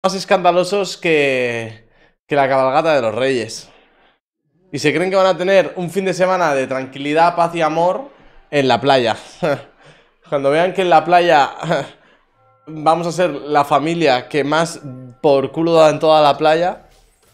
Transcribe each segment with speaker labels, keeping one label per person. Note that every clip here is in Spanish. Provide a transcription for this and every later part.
Speaker 1: más escandalosos que la cabalgata de los Reyes. Y se creen que van a tener un fin de semana de tranquilidad, paz y amor en la playa. Cuando vean que en la playa vamos a ser la familia que más por culo da en toda la playa.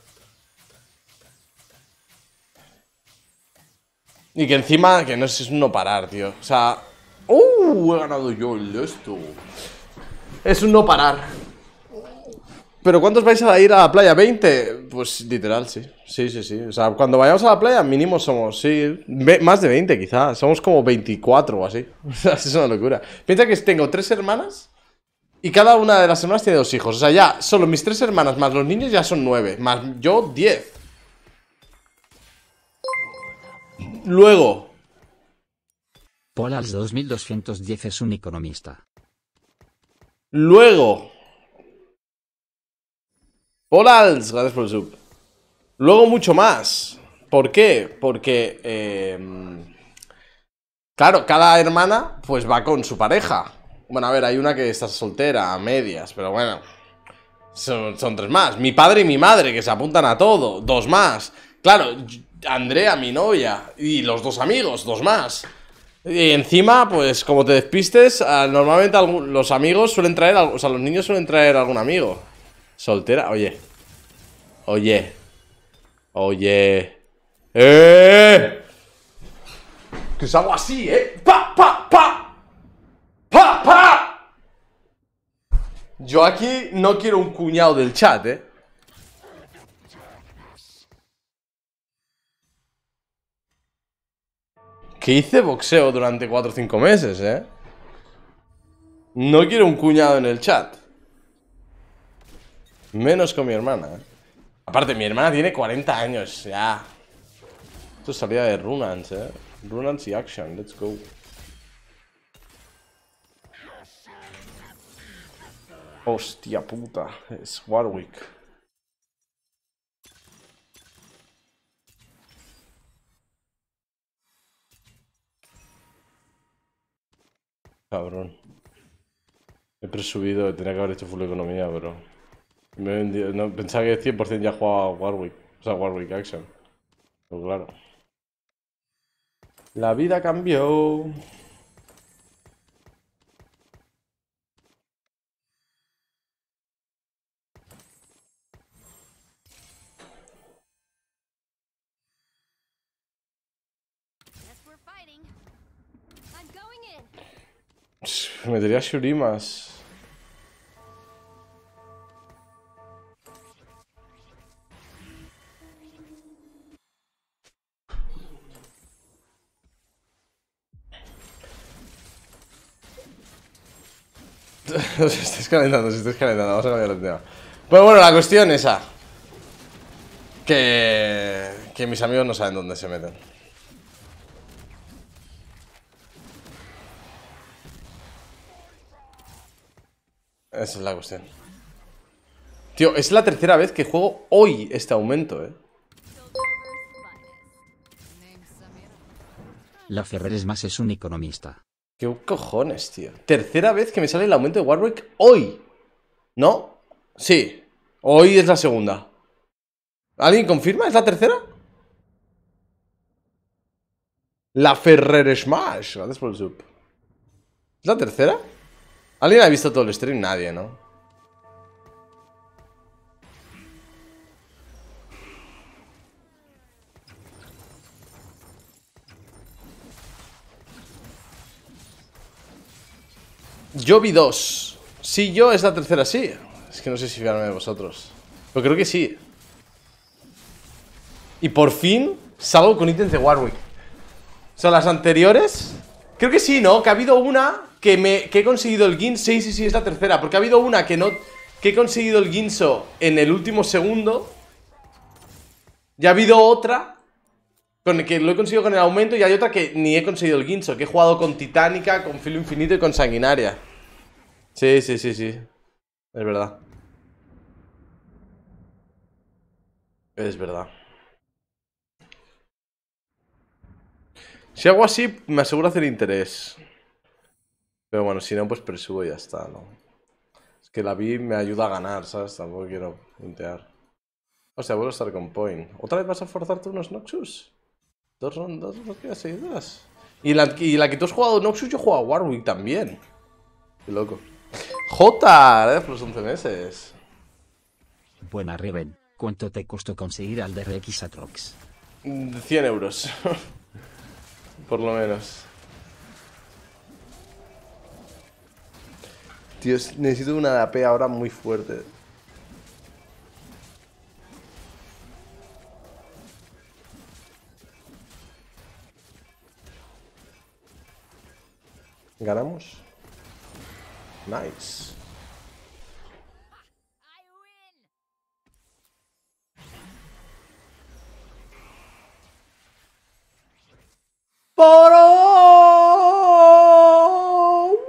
Speaker 1: Y que encima, que no es un no parar, tío. O sea... He ganado yo el de esto. Es un no parar. ¿Pero cuántos vais a ir a la playa? ¿20? Pues literal, sí. Sí, sí, sí. O sea, cuando vayamos a la playa, mínimo somos, sí, más de 20 quizás. Somos como 24 o así. O sea, es una locura. Piensa que tengo 3 hermanas y cada una de las hermanas tiene 2 hijos. O sea, ya solo mis 3 hermanas más los niños ya son 9. Más yo, 10. Luego,
Speaker 2: Polals 2210 es un economista.
Speaker 1: luego. Hola, Als, gracias por el sub. Luego mucho más. ¿Por qué? Porque, claro, cada hermana pues va con su pareja. Bueno, a ver, hay una que está soltera, a medias, pero bueno. Son 3 más. Mi padre y mi madre, que se apuntan a todo. 2 más. Claro, Andrea, mi novia. Y los 2 amigos, 2 más. Y encima, pues como te despistes, normalmente los amigos suelen traer, o sea, los niños suelen traer algún amigo. Soltera, oye. Oye. Oye. ¡Eh! Que es algo así, ¿eh? ¡Pa, pa, pa! ¡Pa, pa! Yo aquí no quiero un cuñado del chat, ¿eh? Que hice boxeo durante 4 o 5 meses, ¿eh? No quiero un cuñado en el chat. Menos con mi hermana, ¿eh? Aparte, mi hermana tiene 40 años, ya. Esto es salida de Runans, ¿eh? Runans y Action, let's go. Hostia puta, es Warwick. Cabrón. He presubido, tenía que haber hecho full economía, pero... Me he vendido, no, pensaba que 100% ya jugaba a Warwick. O sea, Warwick Action. Pero claro. La vida cambió. Metería Shurimas. Os estáis calentando, os estáis calentando. Vamos a cambiar el tema. Pero bueno, la cuestión es esa. Que mis amigos no saben dónde se meten. Esa es la cuestión. Tío, es la tercera vez que juego hoy este aumento, eh.
Speaker 2: La Ferreres más es un economista.
Speaker 1: ¿Qué cojones, tío? Tercera vez que me sale el aumento de Warwick hoy. ¿No? Sí. Hoy es la segunda. ¿Alguien confirma? ¿Es la tercera? La Ferrer Smash. Gracias por el sub. ¿Es la tercera? ¿Alguien ha visto todo el stream? Nadie, ¿no? Yo vi 2. Sí, yo es la tercera, sí. Es que no sé si fiarme de vosotros. Pero creo que sí. Y por fin salgo con ítems de Warwick. O sea, las anteriores... Creo que sí, ¿no? Que ha habido una que he conseguido el Guinso. Sí, sí, sí, es la tercera. Porque ha habido una que no... Que he conseguido el Guinso en el último segundo. Y ha habido otra con el que lo he conseguido con el aumento. Y hay otra que ni he conseguido el Guinso. Que he jugado con Titánica, con Filo Infinito y con Sanguinaria. Sí, sí, sí, sí. Es verdad. Es verdad. Si hago así, me aseguro hacer interés. Pero bueno, si no, pues presubo y ya está, ¿no? Es que la vi me ayuda a ganar, ¿sabes? Tampoco quiero puntear. O sea, vuelvo a estar con point. ¿Otra vez vas a forzarte unos Noxus? Dos rondas, ¿no quedas seguidas? Y la que tú has jugado Noxus, yo he jugado Warwick también. Qué loco. J, gracias por los 11 meses.
Speaker 2: Buena Riven, ¿cuánto te costó conseguir al DRX Atrox?
Speaker 1: 100 euros. Por lo menos. Tío, necesito una de AP ahora muy fuerte. ¿Ganamos? Nice. ¡Poro!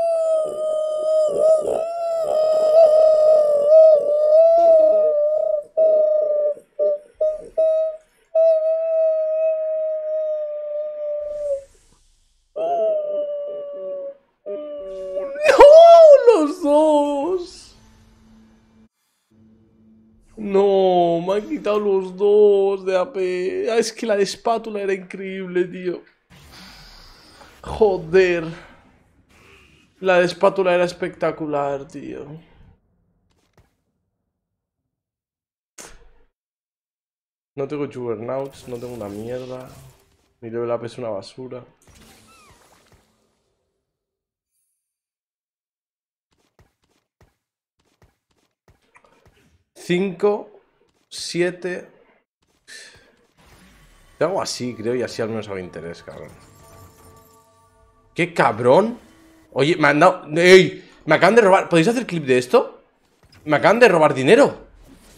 Speaker 1: ¡No! ¡Los dos! No, me han quitado los dos de AP. Ah, es que la de espátula era increíble, tío. Joder. La de espátula era espectacular, tío. No tengo Juggernauts, no tengo una mierda. Mi level up es una basura. Cinco, 7. Te hago así, creo, y así al menos hago interés, cabrón. ¡Qué cabrón! Oye, me han dado... ¡Ey! Me acaban de robar... ¿Podéis hacer clip de esto? Me acaban de robar dinero.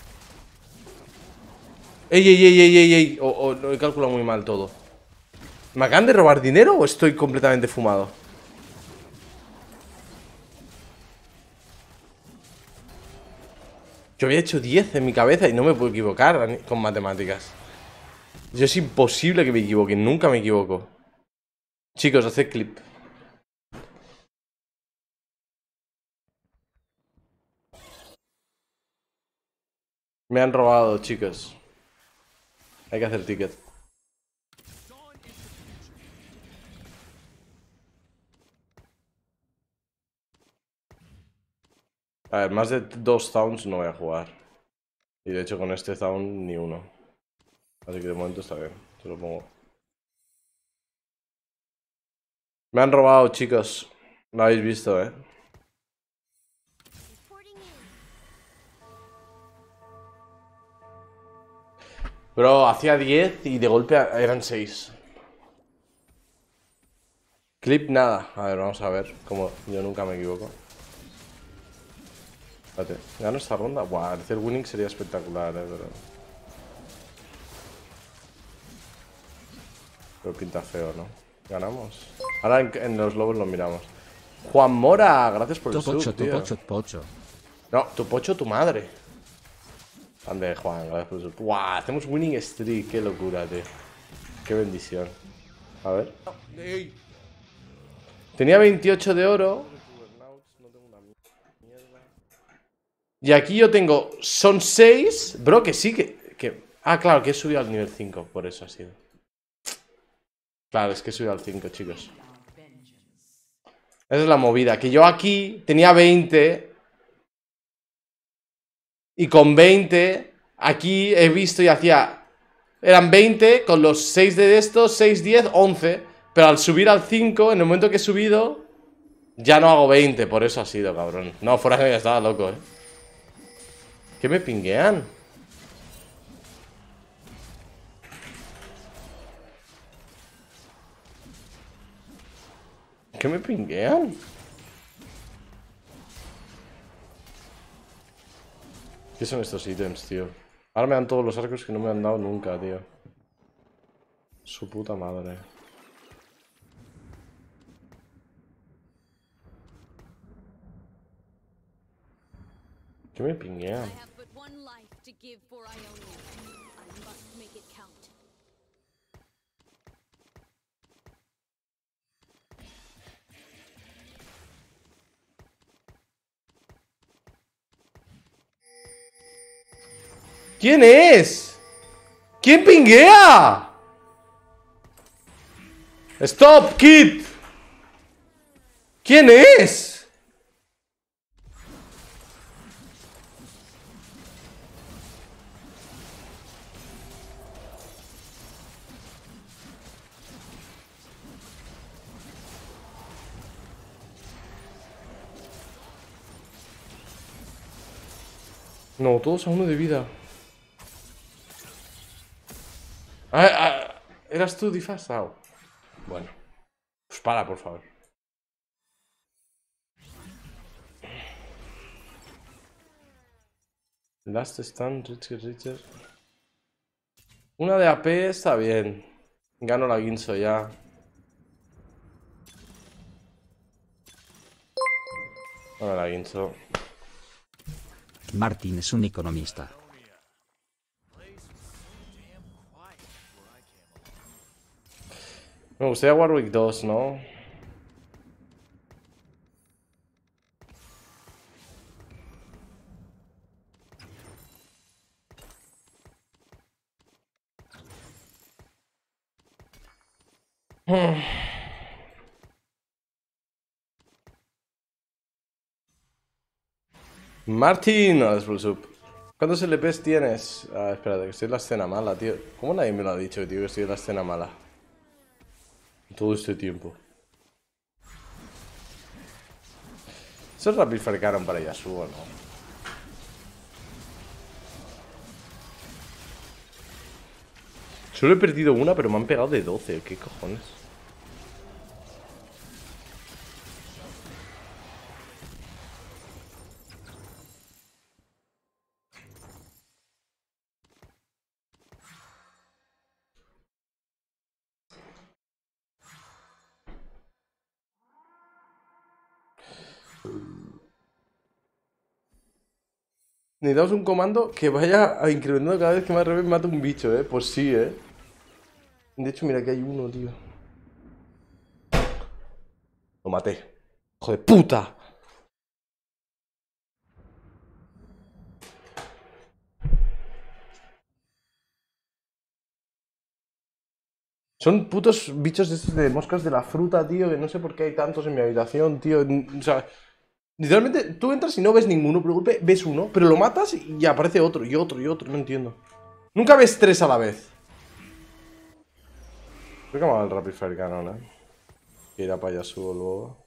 Speaker 1: ¡Ey, ey, ey, ey, ey, ey! No, he calculado muy mal todo. ¿Me acaban de robar dinero o estoy completamente fumado? Yo había hecho 10 en mi cabeza y no me puedo equivocar con matemáticas. Yo es imposible que me equivoque, nunca me equivoco. Chicos, haced clip. Me han robado, chicos. Hay que hacer ticket. A ver, más de 2 Sounds no voy a jugar. Y de hecho con este Sound ni uno. Así que de momento está bien. Se lo pongo. Me han robado, chicos. Lo habéis visto, ¿eh? Bro, hacía 10 y de golpe eran 6. Clip nada. A ver, vamos a ver. Como yo nunca me equivoco. Espérate, ¿gano esta ronda? Buah, hacer winning sería espectacular, pero pinta feo, ¿no? ¿Ganamos? Ahora en los lobos lo miramos. Juan Mora, gracias por el sub, tío.
Speaker 2: Pocho.
Speaker 1: No, tu pocho, tu madre. Ande, Juan, gracias por el sub. Buah, hacemos winning streak, qué locura, tío. Qué bendición. A ver. Tenía 28 de oro. Y aquí yo tengo... Son 6. Bro, que sí, Ah, claro, que he subido al nivel 5. Por eso ha sido. Claro, es que he subido al 5, chicos. Esa es la movida. Que yo aquí tenía 20. Y con 20... Aquí he visto y hacía... Eran 20 con los 6 de estos, 6, 10, 11. Pero al subir al 5, en el momento que he subido... Ya no hago 20, por eso ha sido, cabrón. No, fuera que ya estaba loco, ¿Qué me pinguean? ¿Qué me pinguean? ¿Qué son estos ítems, tío? Ahora me dan todos los arcos que no me han dado nunca, tío. Su puta madre. ¿Qué me pinguean? ¿Quién es? ¿Quién pinguea? ¡Stop, kid! ¿Quién es? No, todos a 1 de vida. ¿Eras tú, disfrazado? Bueno, pues para, por favor. Last stand, Richard. Una de AP está bien. Gano la Guinso ya. Gano la Guinso.
Speaker 2: Martin es un economista.
Speaker 1: Me gustaría Warwick 2, ¿no? Martín, no, es Blue Soup. ¿Cuántos LPs tienes? Ah, espérate, que estoy en la escena mala, tío. ¿Cómo nadie me lo ha dicho, tío, que estoy en la escena mala? Todo este tiempo. Eso es Rapid Fire Cannon para Yasuo, ¿no? Solo he perdido una, pero me han pegado de 12. ¿Qué cojones? Necesitamos un comando que vaya incrementando cada vez que más revés mata un bicho, ¿eh? Pues sí, ¿eh? De hecho, mira que hay uno, tío. Lo maté. ¡Hijo de puta! Son putos bichos de estos de moscas de la fruta, tío, que no sé por qué hay tantos en mi habitación, tío. O sea, literalmente tú entras y no ves ninguno, pero de golpe ves uno, pero lo matas y aparece otro, y otro, y otro, no entiendo. Nunca ves 3 a la vez. Creo que me va el Rapid Fire Cannon, ¿eh? Que irá para allá subo luego.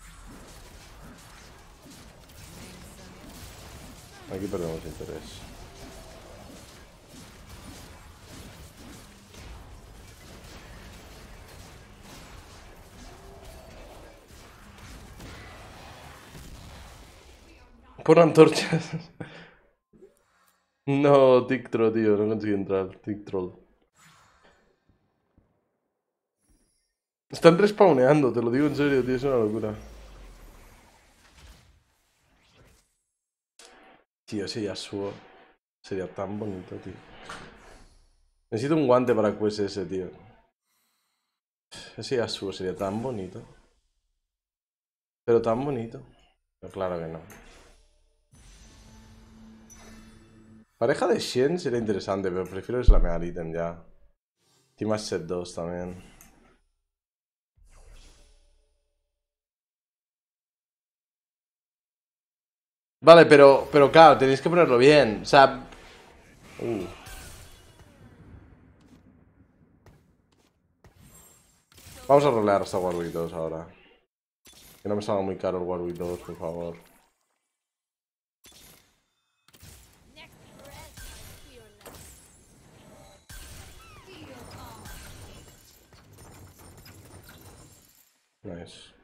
Speaker 1: Aquí perdemos interés. Pon antorchas. No, Tick Troll, tío, no consigo entrar. Tick Troll. Están respawneando, te lo digo en serio, tío, es una locura. Tío, ese Yasuo sería tan bonito, tío. Necesito un guante para QSS, tío. Ese Yasuo sería tan bonito. Pero tan bonito. Pero claro que no. Pareja de Shen sería interesante, pero prefiero slamear ítem ya. Team Set 2 también. Vale, pero claro, tenéis que ponerlo bien. O sea... Vamos a rolear hasta Warwick 2 ahora. Que no me salga muy caro el Warwick 2, por favor. Nice.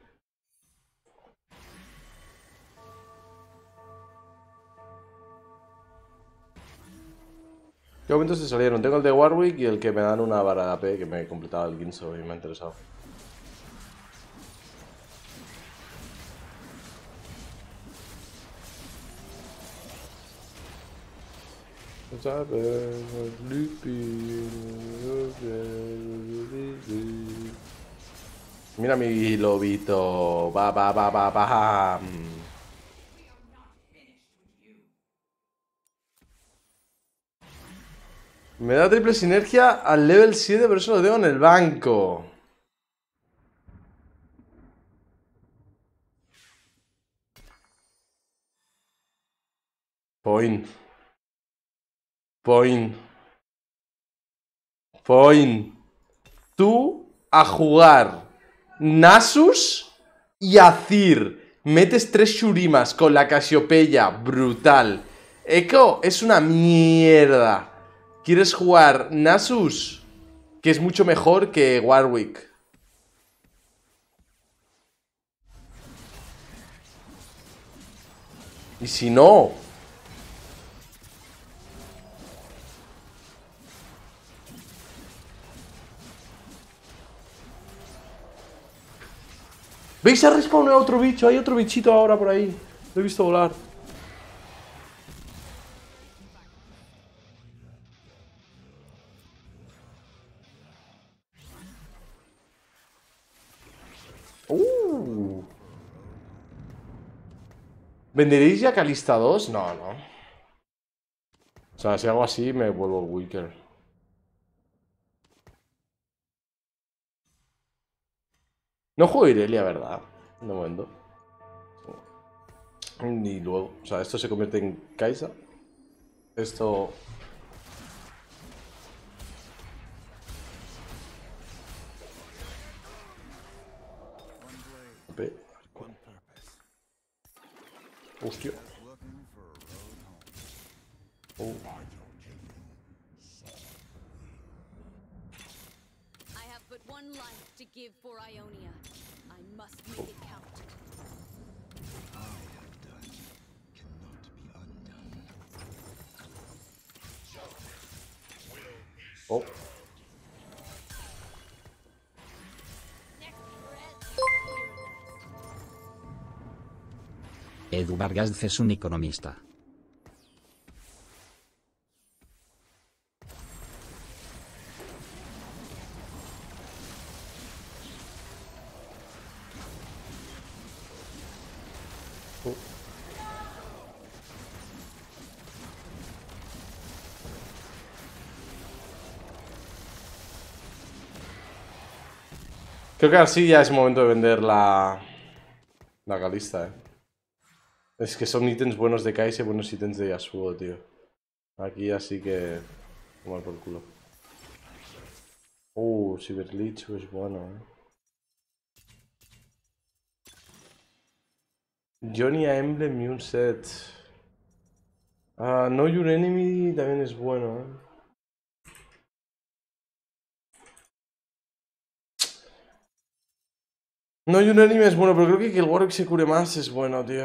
Speaker 1: ¿Qué momentos se salieron? Tengo el de Warwick y el que me dan una vara de AP que me completaba el Guinso y me ha interesado. Mira mi lobito. Va, va, va, va, va. Me da triple sinergia al level 7, pero eso lo tengo en el banco. Point. Tú a jugar Nasus y Azir. Metes 3 Shurimas con la Casiopeya. Brutal. Echo es una mierda. ¿Quieres jugar Nasus? Que es mucho mejor que Warwick. Y si no... ¿Veis? Ha respawnado otro bicho. Hay otro bichito ahora por ahí. Lo he visto volar. ¿Venderéis ya Kalista 2? No, no. O sea, si hago así me vuelvo weaker. No juego Irelia, ¿verdad? De momento. Ni luego. O sea, esto se convierte en Kai'Sa. Esto... Hostia. Oh.
Speaker 3: I have but one life to give for Ionia. I must make it count.
Speaker 1: Oh.
Speaker 2: Edu Vargas es un economista.
Speaker 1: Creo que así ya es momento de vender la Kalista, Es que son ítems buenos de Kai'Sa y buenos ítems de Yasuo, tío. Aquí así que... Tomar por culo. Cyberlich es bueno, Johnny a Emblem y un set. Know Your Enemy también es bueno, No, Your Enemy es bueno, pero creo que el Warwick se cure más es bueno, tío.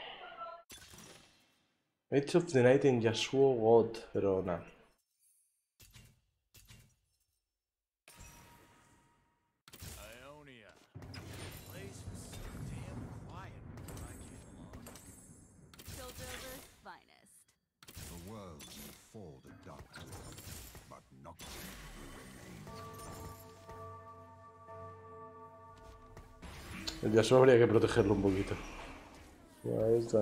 Speaker 1: Age of the Night en Yasuo God, pero nada. El Yasuo habría que protegerlo un poquito. Ahí está.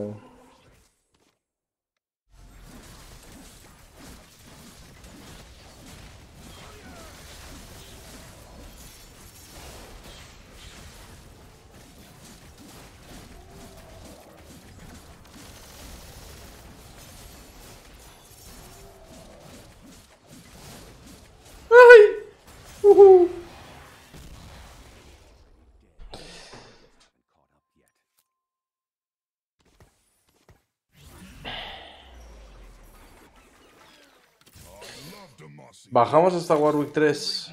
Speaker 1: Bajamos hasta Warwick 3.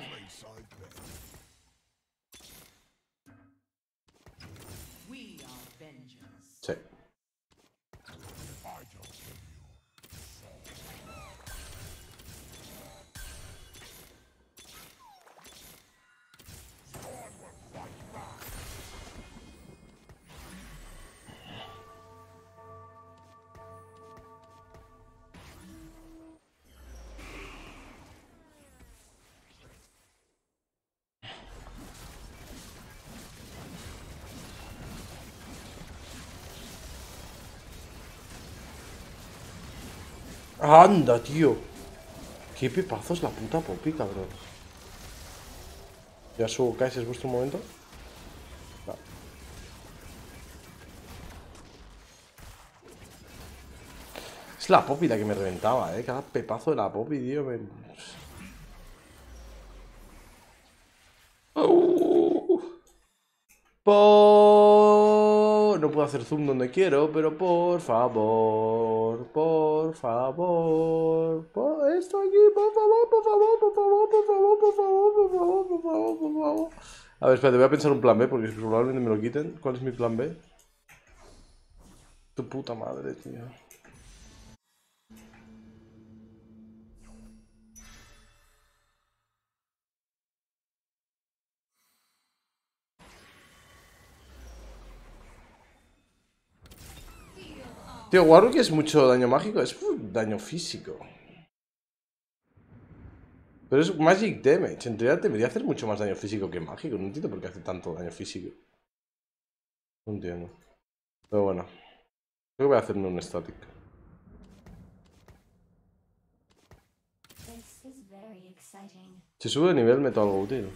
Speaker 1: Sí. Anda, tío. Qué pepazo es la puta Poppy, cabrón. Ya subo, Kais, ¿es vuestro momento? No. Es la Poppy la que me reventaba, cada pepazo de la Poppy, tío. No puedo hacer zoom donde quiero, pero por favor, por favor, estoy aquí, por favor, por favor, por favor, por favor, por favor, por favor, por favor, por favor. A ver, espérate, voy a pensar un plan B, porque probablemente me lo quiten. ¿Cuál es mi plan B? Tu puta madre, tío. Tío, Warwick es mucho daño mágico, es daño físico. Pero es Magic Damage, en teoría debería hacer mucho más daño físico que mágico. No entiendo por qué hace tanto daño físico. No entiendo. Pero bueno, creo que voy a hacerme un static. Si sube de nivel meto algo útil.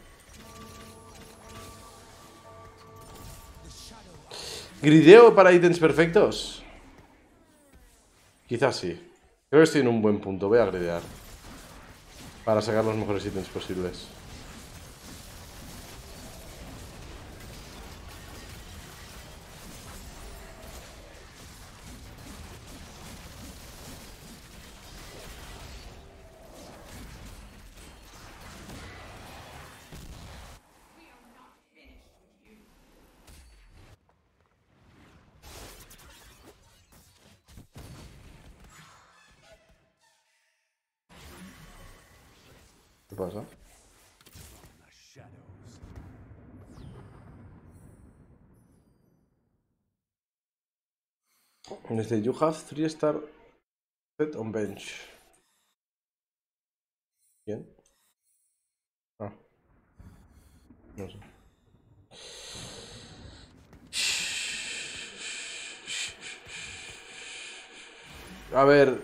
Speaker 1: ¿Grideo para ítems perfectos? Quizás sí. Creo que estoy en un buen punto, voy a gridear para sacar los mejores ítems posibles. ¿Qué pasa? Desde you have 3-star set on bench. ¿Quién? Ah. No sé. A ver.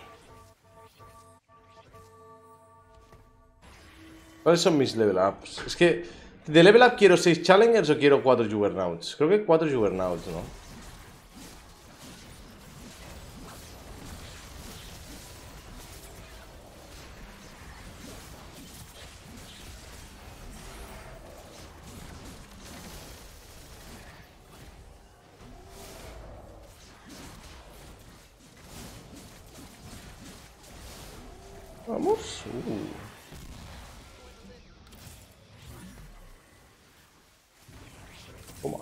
Speaker 1: ¿Cuáles son mis level ups? Es que de level up quiero 6 challengers o quiero 4 juggernauts. Creo que 4 juggernauts, ¿no? Vamos. Toma.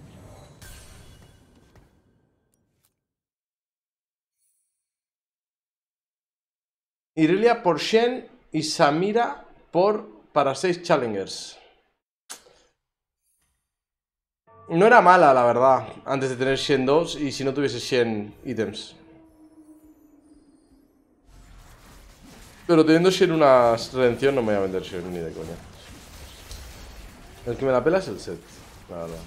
Speaker 1: Irelia por Shen y Samira para 6 challengers. No era mala, la verdad, antes de tener Shen 2 y si no tuviese Shen ítems. Pero teniendo Shen una redención no me voy a vender Shen ni de coña. El que me la pela es el set, la verdad.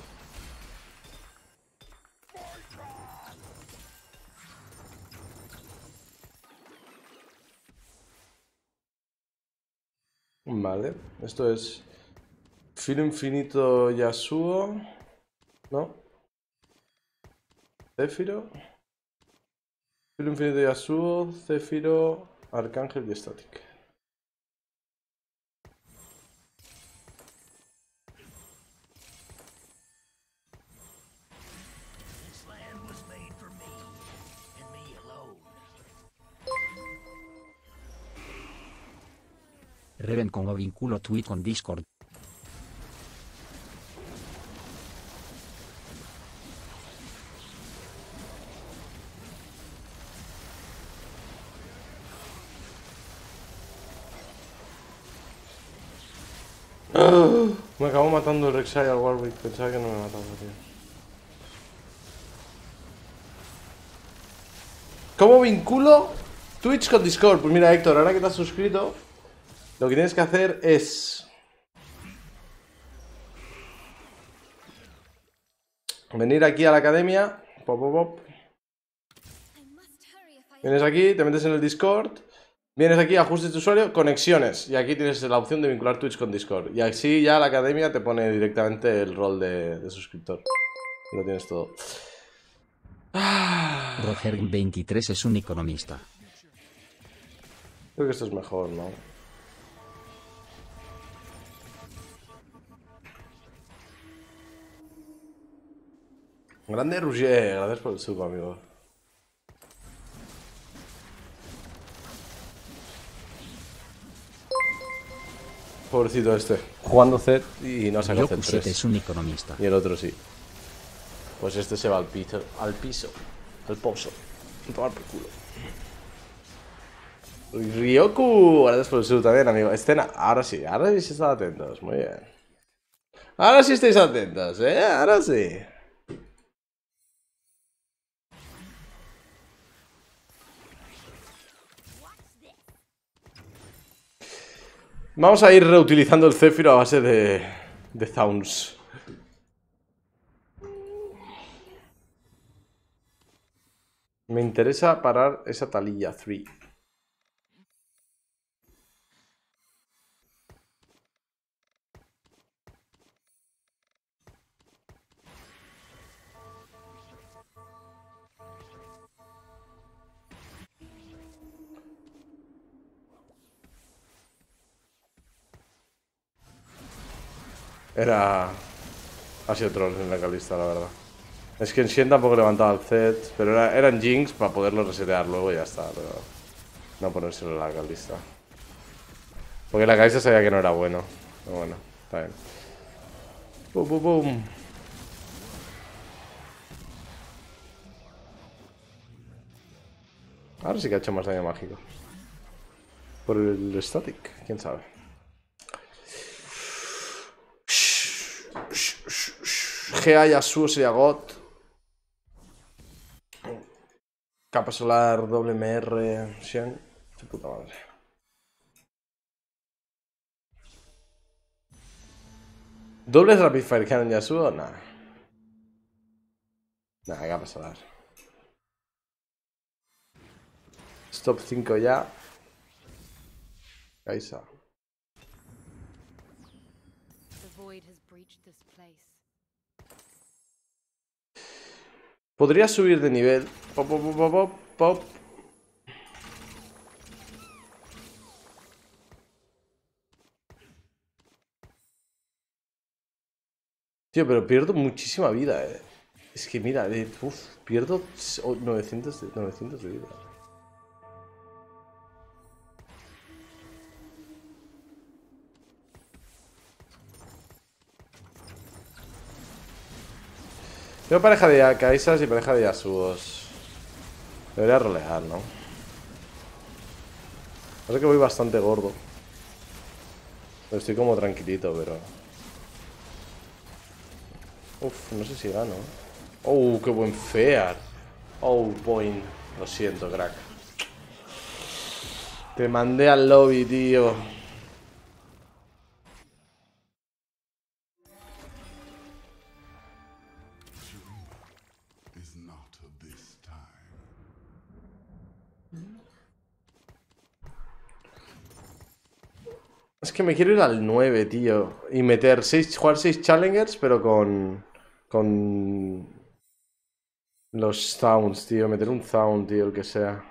Speaker 1: Vale, esto es Filo Infinito Yasuo, ¿no? Zéfiro. Filo Infinito Yasuo, Zéfiro, Arcángel y Static.
Speaker 2: Reven como vínculo tweet con Discord.
Speaker 1: Me acabó matando el Rek'Sai al Warwick, pensaba que no me mataba, tío. ¿Cómo vinculo Twitch con Discord? Pues mira, Héctor, ahora que te has suscrito, lo que tienes que hacer es venir aquí a la academia. Pop, pop, pop. Vienes aquí, te metes en el Discord Vienes aquí, ajustes de usuario, conexiones. Y aquí tienes la opción de vincular Twitch con Discord. Y así ya la academia te pone directamente el rol de suscriptor. Y lo tienes todo.
Speaker 2: Roger23 es un economista.
Speaker 1: Creo que esto es mejor, ¿no? Grande Roger, gracias por el sub, amigo. Pobrecito este. Jugando Z y no saca
Speaker 2: Yoku7
Speaker 1: Z3.
Speaker 2: es un economista.
Speaker 1: Y el otro sí. Pues este se va al piso. Al pozo. A tomar por culo. Ryoku, gracias por el sub también, amigo. Escena, ahora sí estáis atentos. Muy bien. Ahora sí estáis atentos, ahora sí. Vamos a ir reutilizando el Zephyro a base de Zauns. Me interesa parar esa Taliyah 3. Ha sido troll en la Kalista, la verdad. Es que en Shen tampoco levantaba el Z, pero eran Jinx para poderlo resetear luego y ya está, pero no ponérselo en la Kalista. Porque la Kalista sabía que no era bueno. Pero bueno, está bien. ¡Bum, bum, bum! Ahora sí que ha hecho más daño mágico. Por el static, quién sabe. GA Yasuo sería God. Capa solar, doble MR, Shen. Su puta madre. ¿Doble Rapid Fire Cannon Yasuo? Nah. Nah, capa solar. Stop 5 ya. Kaisa.
Speaker 3: The void has breached this place.
Speaker 1: Podría subir de nivel. Pop, pop, pop, pop, pop. Tío, pero pierdo muchísima vida, Es que mira, pierdo 900 de vida. Tengo pareja de Kaisas y pareja de Yasuos. Debería rolear, ¿no? Parece que voy bastante gordo. Estoy como tranquilito, pero... Uf, no sé si gano. Oh, qué buen fear. Oh, point. Lo siento, crack. Te mandé al lobby, tío. Es que me quiero ir al 9, tío. Y meter jugar 6 challengers, pero con los sounds, tío. Meter un sound, tío, el que sea.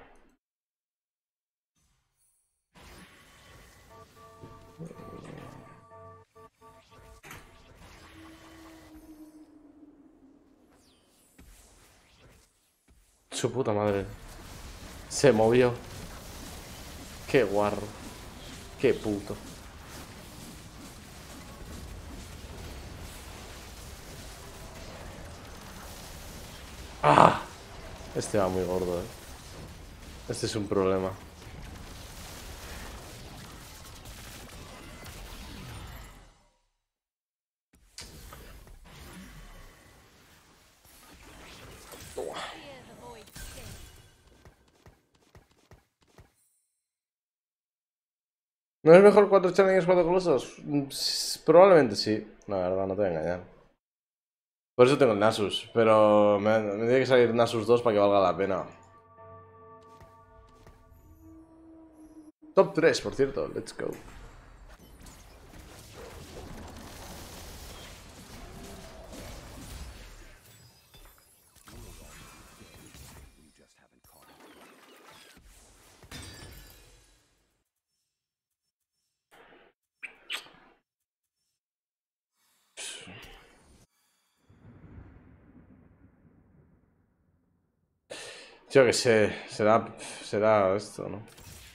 Speaker 1: Su puta madre. Se movió. Qué guarro. Qué puto. ¡Ah! Este va muy gordo, Este es un problema. ¿No es mejor 4 challenges, 4 colosos? Probablemente sí. La verdad, no te voy a engañar. Por eso tengo el Nasus. Pero me tiene que salir Nasus 2 para que valga la pena. Top 3, por cierto. Let's go. Yo que sé, será esto, ¿no?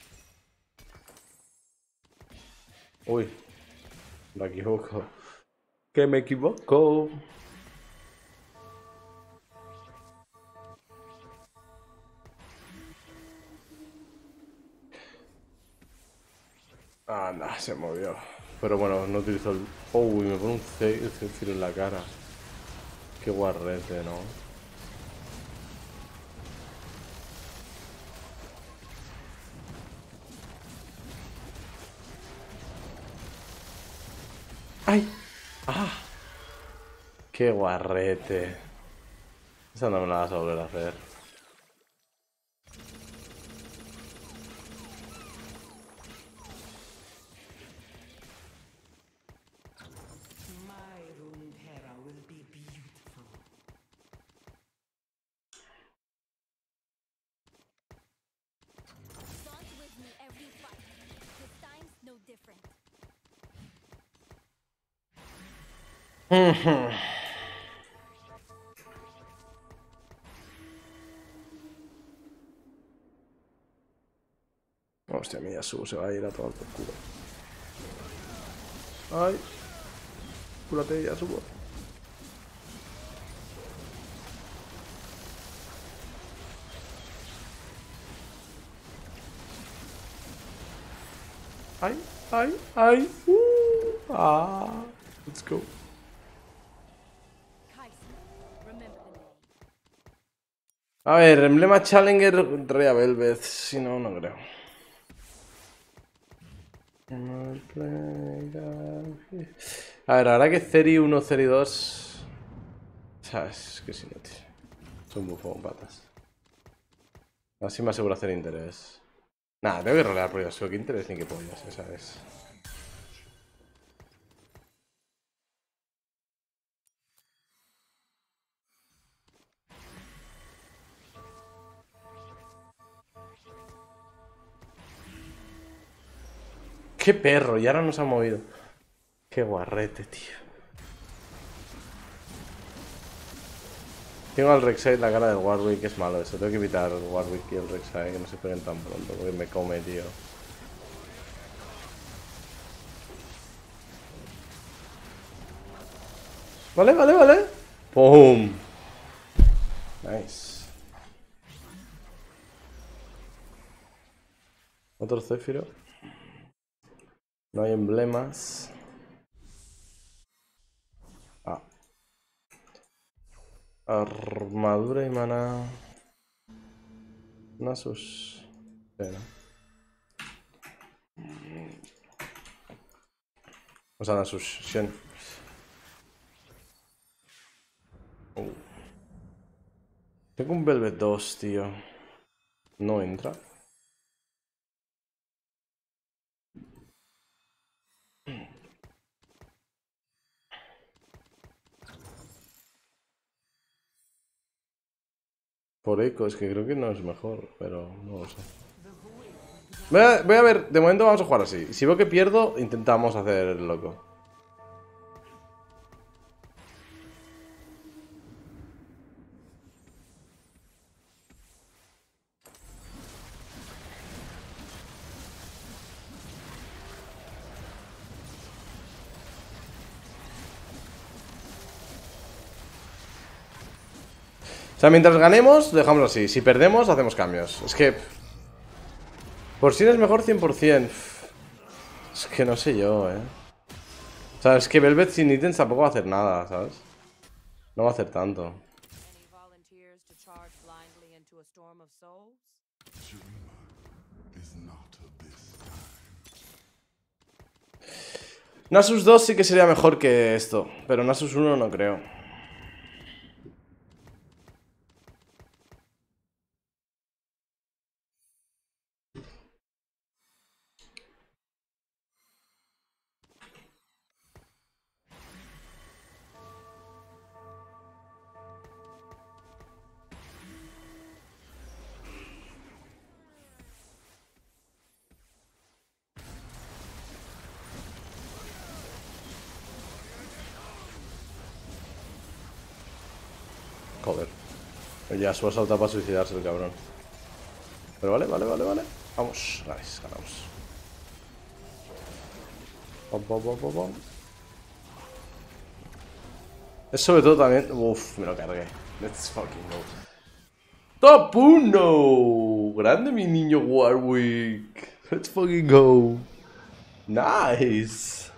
Speaker 1: Uy, me equivoco. Que me equivoco. Ah, no, se movió. Pero bueno, no utilizó el... Uy, me pone un Zephyr en la cara. Qué guarrete, ¿no? ¡Ay! ¡Ah! ¡Qué guarrete! Esa no me la vas a volver a hacer.
Speaker 4: My Runeterra will be beautiful.
Speaker 3: Dance with me every fight. This time's no different.
Speaker 1: Hostia, mi Yasuo se va a ir a todo el culo. ¡Ay! Cúrate, Yasuo. ¡Ay! ¡Ay! ¡Ay! ¡Ah! Let's go.
Speaker 3: Kaisen, remember the name.
Speaker 1: A ver, emblema Challenger Rhea Velvet. Si no, no creo. A ver, ahora que Ceri 1, Ceri 2. ¿Sabes? Que es inútil. Es un bufo con patas. Así me aseguro hacer interés. Nada, tengo que rolear por Yasuo. ¿Qué interés ni qué pollas? ¿Sabes? ¡Qué perro! Y ahora nos ha movido. ¡Qué guarrete, tío! Tengo al Rek'Sai la cara del Warwick, es malo eso. Tengo que evitar el Warwick y el Rek'Sai que no se peguen tan pronto, porque me come, tío. Vale, vale, vale. ¡Pum! Nice. Otro Céfiro. No hay emblemas. Ah. Armadura y mana. Nasus. Espera. O sea, Nasus. Shen. Tengo un Velvet 2, tío. No entra. Por eco, es que creo que no es mejor, pero no lo sé. Voy a ver, de momento vamos a jugar así. Si veo que pierdo, intentamos hacer el loco. O sea, mientras ganemos, dejamos así. Si perdemos, hacemos cambios. Es que... Por si es mejor 100%. Es que no sé yo, O sea, es que Velvet sin ítems tampoco va a hacer nada, ¿sabes? No va a hacer tanto.
Speaker 4: Any volunteers to charge blindly into a storm of souls?
Speaker 1: Nasus 2 sí que sería mejor que esto. Pero Nasus 1 no creo. Joder. Ya su ha saltado para suicidarse el cabrón. Pero vale. Vamos, guys, ganamos. Pom. Es sobre todo también... Uf, me lo cargué. Let's fucking go. ¡Top 1! Grande mi niño Warwick. Let's fucking go. Nice.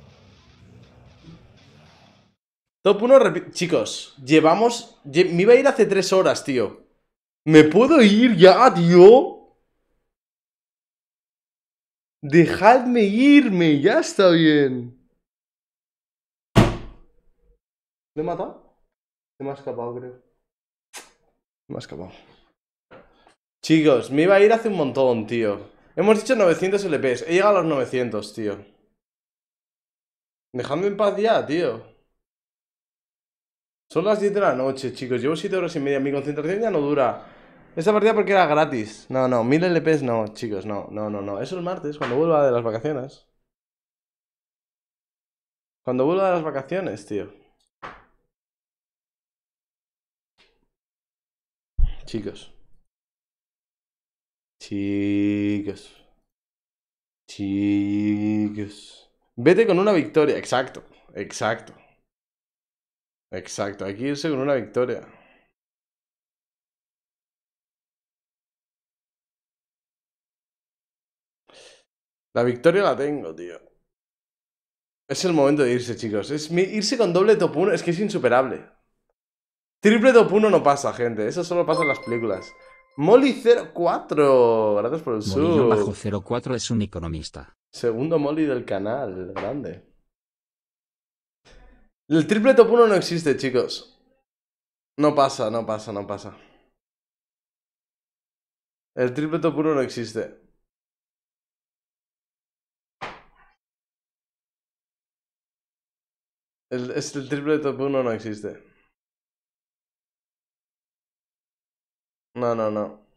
Speaker 1: Top 1, chicos, llevamos... Me iba a ir hace 3 horas, tío. ¿Me puedo ir ya, tío? Dejadme irme, ya está bien. ¿Le he matado? Se me ha escapado, creo. Me ha escapado. Chicos, me iba a ir hace un montón, tío. Hemos dicho 900 LPs. He llegado a los 900, tío. Dejadme en paz ya, tío. Son las 10 de la noche, chicos. Llevo 7 horas y media. Mi concentración ya no dura. Esta partida porque era gratis. No, 1000 LPs no, chicos. No. Eso es el martes, cuando vuelva de las vacaciones. Cuando vuelva de las vacaciones, tío. Chicos. Vete con una victoria. Exacto. Hay que irse con una victoria. La victoria la tengo, tío. Es el momento de irse, chicos. Irse con doble top 1 es que es insuperable. Triple top 1 no pasa, gente. Eso solo pasa en las películas. Molly04. Gracias por el sub.
Speaker 2: Molillo-04 es un economista.
Speaker 1: Segundo Molly del canal. Grande. El triple top 1 no existe, chicos. No pasa. El triple top 1 no existe. El triple top 1 no existe. No.